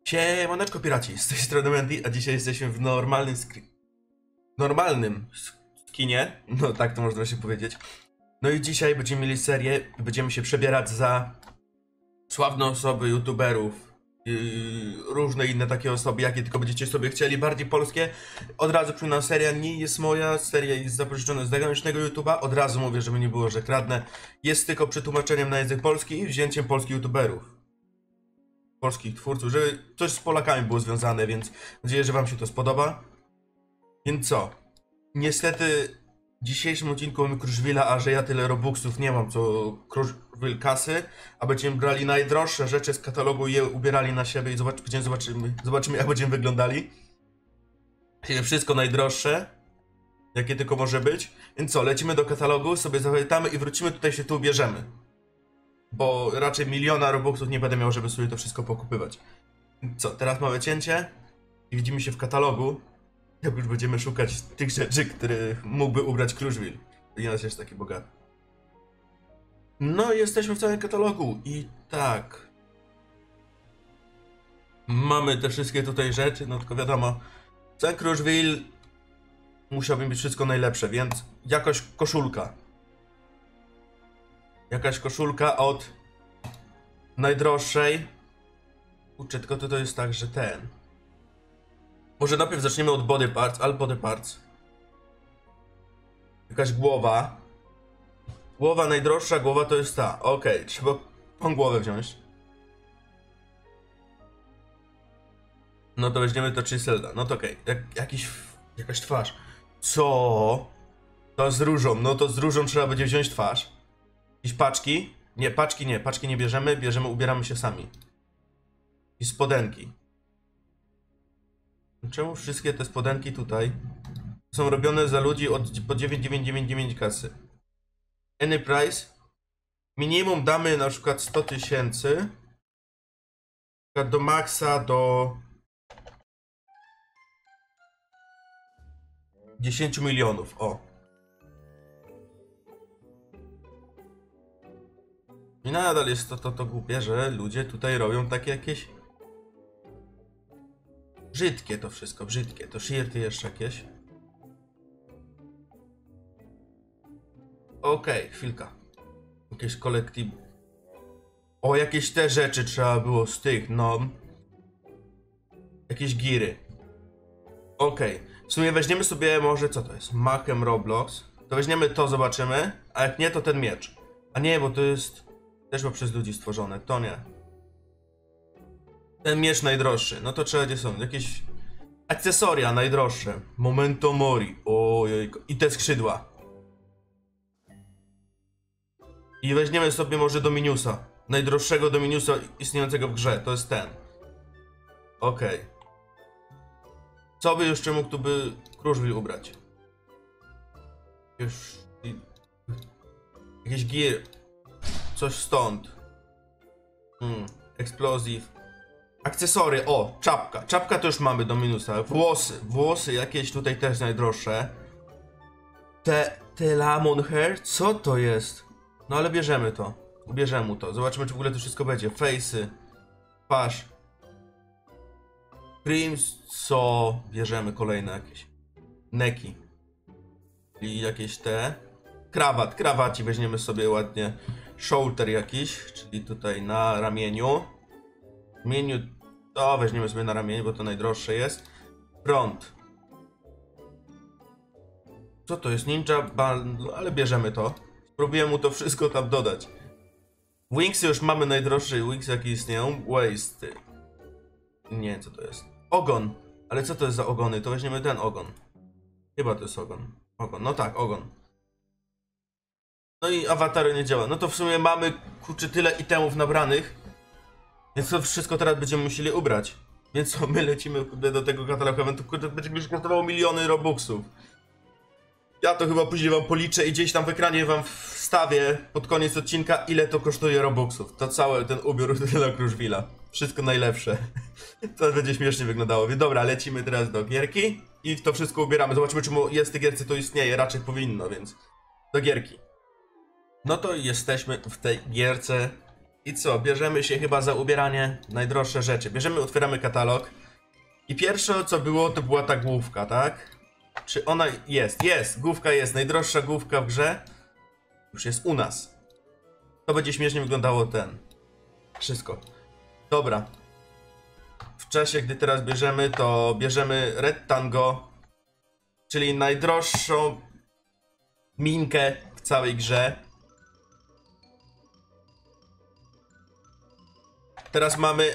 Siemaneczko piraci, z tej strony Mandy, a dzisiaj jesteśmy w normalnym skinie, no tak to można się powiedzieć. No i dzisiaj będziemy mieli serię i będziemy się przebierać za sławne osoby, youtuberów i różne inne takie osoby, jakie tylko będziecie sobie chcieli, bardziej polskie. Od razu przypominam, seria nie jest moja, seria jest zapożyczona z zagranicznego YouTube'a. Od razu mówię, żeby nie było, że kradnę. Jest tylko przetłumaczeniem na język polski i wzięciem polskich youtuberów, polskich twórców, żeby coś z Polakami było związane, więc mam nadzieję, że wam się to spodoba. Więc co? Niestety w dzisiejszym odcinku mamy Kruszwila, a że ja tyle robuxów nie mam, co Kruszwil kasy, a będziemy brali najdroższe rzeczy z katalogu i je ubierali na siebie i zobaczymy jak będziemy wyglądali. Czyli wszystko najdroższe, jakie tylko może być. Więc co, lecimy do katalogu, sobie zapamiętamy i wrócimy, tutaj się tu ubierzemy. Bo raczej miliona robuxów nie będę miał, żeby sobie to wszystko pokupywać. Co, teraz mamy cięcie i widzimy się w katalogu, jak już będziemy szukać tych rzeczy, których mógłby ubrać Kruszwil. Nie nas jest taki bogaty. No i jesteśmy w całym katalogu i tak. Mamy te wszystkie tutaj rzeczy, no tylko wiadomo, ten Kruszwil musiałby być wszystko najlepsze, więc jakaś koszulka. Jakaś koszulka od najdroższej. Kurczę, tylko to jest tak, że ten. Może najpierw zaczniemy od body parts, ale body parts. Jakaś głowa. Głowa, najdroższa głowa to jest ta. Okej, trzeba tą głowę wziąć. No to weźmiemy to Chiselda. No to okej. Jakaś twarz. Co? To z różą. No to z różą trzeba będzie wziąć twarz. Jakieś paczki? Nie, paczki nie bierzemy, ubieramy się sami. I spodenki. Czemu wszystkie te spodenki tutaj są robione za ludzi po 9,999 kasy? Any price? Minimum damy na przykład 100 000. Do maksa do 10 milionów. O. I nadal jest to głupie, że ludzie tutaj robią takie jakieś brzydkie to wszystko, brzydkie. To shirty jeszcze jakieś. Okej, chwilka. Jakieś kolektyw. O, jakieś te rzeczy trzeba było z tych, no. Jakieś giry. Okej. W sumie weźmiemy sobie może, co to jest? Machem Roblox. To weźmiemy to, zobaczymy. A jak nie, to ten miecz. A nie, bo to jest też było przez ludzi stworzone, to nie. Ten miecz najdroższy, no to trzeba, gdzie są? Jakieś akcesoria najdroższe. Memento Mori, ojej. I te skrzydła. I weźmiemy sobie może Dominiusa. Najdroższego Dominiusa istniejącego w grze, to jest ten. Okej. Co by jeszcze mógł tu by Kruszwil ubrać? Jakieś gear. Coś stąd. Explosive. Akcesory, o, czapka. Czapka to już mamy do minusa. Włosy jakieś tutaj też najdroższe. Te lemon hair? Co to jest? No ale bierzemy to. Ubierzemy mu to. Zobaczymy, czy w ogóle to wszystko będzie. Face'y. Twarz. Creams, co? Bierzemy kolejne jakieś. Neki. I jakieś te. Krawaci weźmiemy sobie ładnie. Shoulder jakiś, czyli tutaj na ramieniu. To weźmiemy sobie na ramieniu, bo to najdroższe jest. Front. Co to jest? Ninja Bundle, ale bierzemy to. Spróbuję mu to wszystko tam dodać. Wingsy już mamy najdroższe wings jakie istnieją. Waist. Nie wiem co to jest. Ogon. Ale co to jest za ogony? To weźmiemy ten ogon. Chyba to jest ogon. No tak, ogon. No i awatary nie działa. No to w sumie mamy, kurczę, tyle itemów nabranych. Więc to wszystko teraz będziemy musieli ubrać. Więc co, my lecimy do tego katalogu eventu, kurde, będzie mi już kosztowało miliony robuxów. Ja to chyba później wam policzę i gdzieś tam w ekranie wam wstawię pod koniec odcinka, ile to kosztuje robuxów. To cały ten ubiór dla Kruszwila. Wszystko najlepsze. To będzie śmiesznie wyglądało. Więc dobra, lecimy teraz do gierki i to wszystko ubieramy. Zobaczymy, czy jest w tej gierce, to istnieje. Raczej powinno, więc do gierki. No to jesteśmy w tej gierce I co? Bierzemy się chyba za ubieranie najdroższe rzeczy. Otwieramy katalog. I pierwsze co było, to była ta główka, tak? Czy ona jest? Jest! Główka jest. Najdroższa główka w grze. Już jest u nas. To będzie śmiesznie wyglądało wszystko. Dobra. W czasie, gdy teraz bierzemy, to bierzemy Red Tango. Czyli najdroższą minkę w całej grze. Teraz mamy...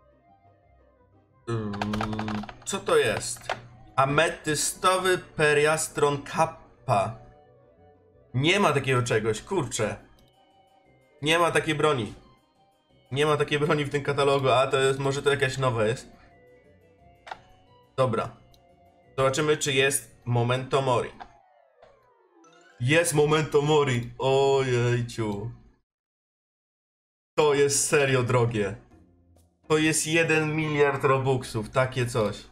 co to jest? Ametystowy Periastron Kappa. Nie ma takiego czegoś, kurczę. Nie ma takiej broni. Nie ma takiej broni w tym katalogu, a to jest, może to jakaś nowa jest. Dobra. Zobaczymy, czy jest Memento Mori. Jest Memento Mori. Ojejciu. To jest serio drogie. To jest 1 miliard robuxów, takie coś.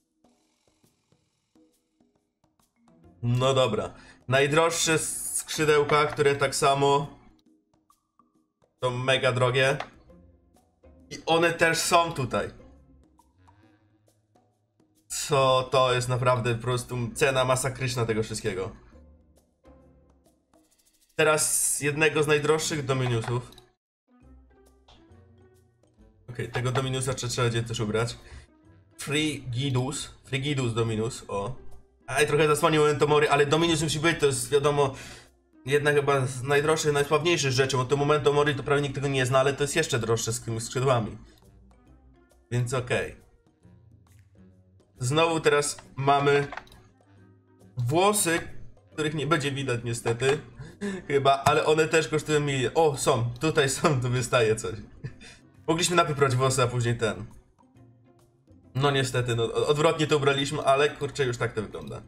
No dobra. Najdroższe skrzydełka, które tak samo są mega drogie. I one też są tutaj. Co to jest naprawdę po prostu cena masakryczna tego wszystkiego. Teraz jednego z najdroższych Dominusów. Okej, tego Dominusa trzeba będzie też ubrać. Frigidus Dominus, o. Aj, trochę zasłonił Memento Mori, ale Dominus musi być, to jest wiadomo jedna chyba z najdroższych, najsławniejszych rzeczy, bo to Memento Mori to prawie nikt tego nie zna, ale to jest jeszcze droższe z tymi skrzydłami. Więc okej. Znowu teraz mamy włosy, których nie będzie widać niestety. Chyba, ale one też kosztują milion. O, są, tutaj są, tu wystaje coś. Mogliśmy najpierw brać włosy, a później ten. No niestety, no odwrotnie to ubraliśmy, ale kurczę, już tak to wygląda.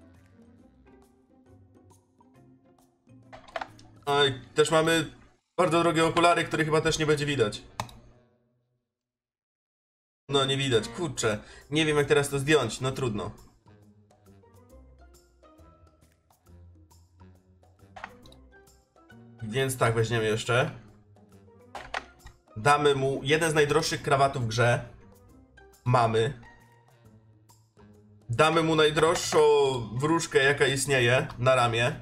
No i też mamy bardzo drogie okulary, których chyba też nie będzie widać. No nie widać, kurczę. Nie wiem jak teraz to zdjąć, no trudno. Więc tak, weźmiemy jeszcze. Damy mu jeden z najdroższych krawatów w grze. Mamy. Damy mu najdroższą wróżkę jaka istnieje na ramię.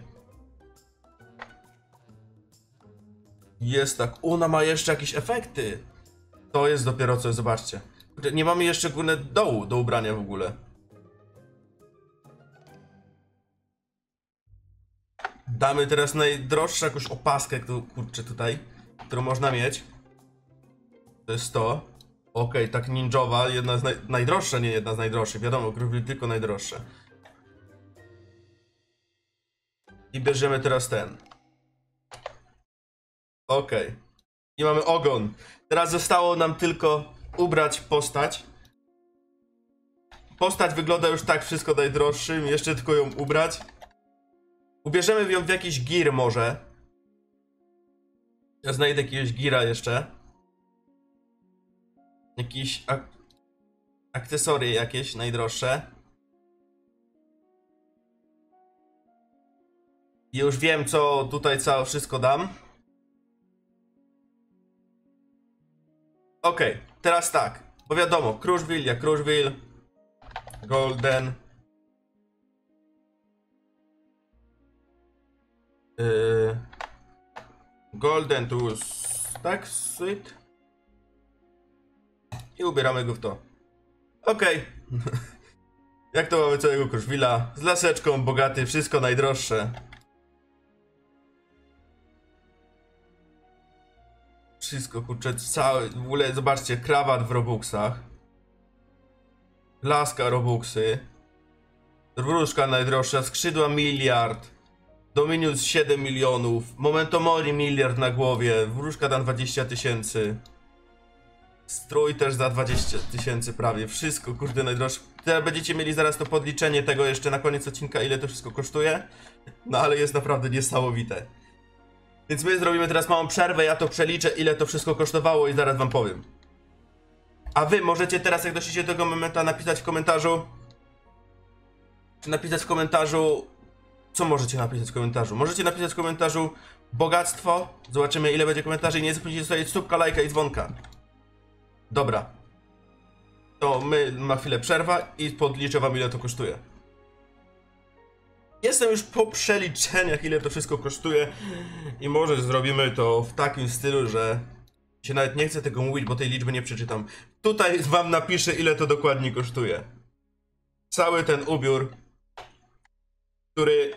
Jest tak. Ona ma jeszcze jakieś efekty. To jest dopiero coś, zobaczcie. Nie mamy jeszcze górne dołu do ubrania w ogóle. Damy teraz najdroższą jakąś opaskę, kurczę tutaj, którą można mieć. To jest to. Okej, tak ninjowa, jedna z najdroższa, nie jedna z najdroższych, wiadomo, tylko najdroższe. I bierzemy teraz ten. Okej. I mamy ogon. Teraz zostało nam tylko ubrać postać. Postać wygląda już tak wszystko najdroższym, jeszcze tylko ją ubrać. Ubierzemy ją w jakiś gear może. Ja znajdę jakiegoś geara jeszcze. Jakieś akcesorie jakieś najdroższe. I już wiem co tutaj wszystko dam. Okej, teraz tak. Bo wiadomo, Crushville jak Crushville. Golden. Golden to tak suit. I ubieramy go w to. Okej. Jak to mamy całego Crushville'a? Z laseczką, bogaty, wszystko najdroższe. Wszystko, kurczę, całe, w ogóle, zobaczcie, krawat w robuxach. Laska robuxy. Wróżka najdroższa, skrzydła miliard. Dominus 7 milionów. Memento Mori miliard na głowie. Wróżka da 20 000. Strój też za 20 000 prawie. Wszystko, kurde, najdroższe. Teraz będziecie mieli zaraz to podliczenie tego jeszcze na koniec odcinka, ile to wszystko kosztuje. No ale jest naprawdę niesamowite. Więc my zrobimy teraz małą przerwę, ja to przeliczę, ile to wszystko kosztowało i zaraz wam powiem. A wy możecie teraz, jak doszliście do tego momentu, napisać w komentarzu... Czy napisać w komentarzu... Co możecie napisać w komentarzu? Możecie napisać w komentarzu bogactwo. Zobaczymy, ile będzie komentarzy i nie zapomnijcie zostawić subka, lajka i dzwonka. Dobra. To my na chwilę przerwa i podliczę wam, ile to kosztuje. Jestem już po przeliczeniach, ile to wszystko kosztuje i może zrobimy to w takim stylu, że się nawet nie chcę tego mówić, bo tej liczby nie przeczytam. Tutaj wam napiszę, ile to dokładnie kosztuje. Cały ten ubiór, który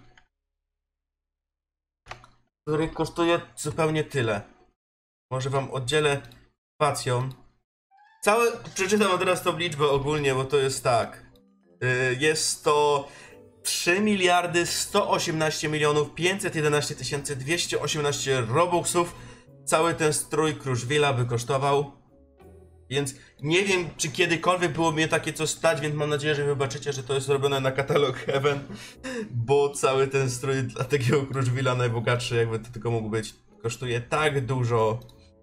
kosztuje zupełnie tyle. Może wam oddzielę spacją. Przeczytam od teraz tą liczbę ogólnie, bo to jest tak. Jest to 3 miliardy 118 milionów 511 218 robuxów. Cały ten strój Kruszwila by kosztował. Więc nie wiem, czy kiedykolwiek było mnie takie coś stać, więc mam nadzieję, że wybaczycie, że to jest zrobione na katalog Heaven. Bo cały ten strój dla takiego Kruszwila najbogatszy, jakby to tylko mógł być, kosztuje tak dużo,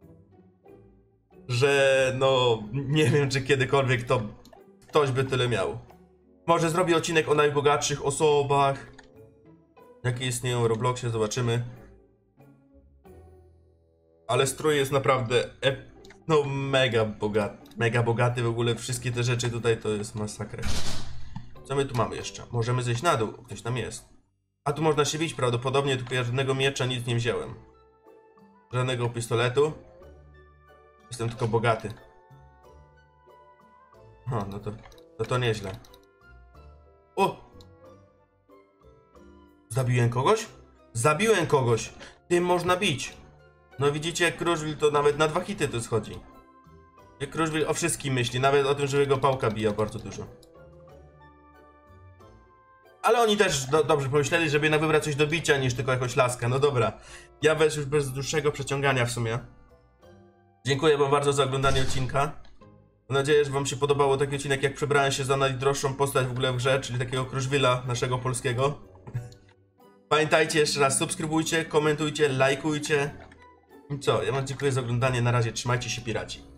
że no nie wiem, czy kiedykolwiek to ktoś by tyle miał. Może zrobię odcinek o najbogatszych osobach, jakie istnieją w Robloxie, zobaczymy. Ale strój jest naprawdę no mega bogaty w ogóle, wszystkie te rzeczy tutaj to jest masakra. Co my tu mamy jeszcze? Możemy zejść na dół, ktoś tam jest. A tu można się bić prawdopodobnie, tylko ja żadnego miecza nic nie wziąłem. Żadnego pistoletu. Jestem tylko bogaty. No to nieźle. O! Zabiłem kogoś? Zabiłem kogoś! Tym można bić. No widzicie, Kruszwil to nawet na 2 hity to schodzi. Kruszwil o wszystkim myśli, nawet o tym, że jego pałka bija bardzo dużo. Ale oni też dobrze pomyśleli, żeby jednak wybrać coś do bicia niż tylko jakąś laskę. No dobra, ja już bez dłuższego przeciągania w sumie. Dziękuję wam bardzo za oglądanie odcinka. Mam nadzieję, że wam się podobało taki odcinek, jak przebrałem się za najdroższą postać w ogóle w grze, czyli takiego Kruszwila naszego polskiego. Pamiętajcie jeszcze raz, subskrybujcie, komentujcie, lajkujcie. I co, ja wam dziękuję za oglądanie, na razie, trzymajcie się piraci.